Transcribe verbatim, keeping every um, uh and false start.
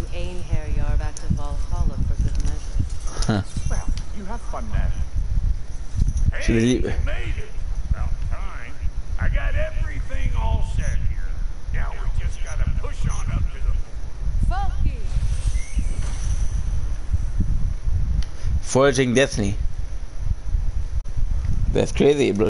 Einherjar back to Valhalla for good measure. Huh. Well, you have fun now. Should we Hey, leave? you made it. About time. I got everything all set here. Now we just gotta push on up to the Falky! Foraging Destiny. That's crazy, bro.